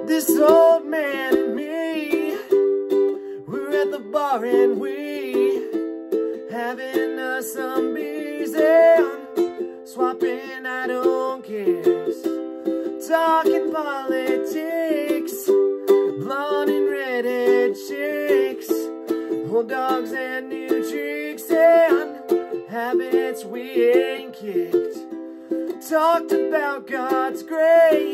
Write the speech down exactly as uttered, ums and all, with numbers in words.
This old man and me, we're at the bar and we having us some beers and swapping I don't cares, talking politics, blonde and redhead chicks, old dogs and new tricks and habits we ain't kicked. Talked about God's grace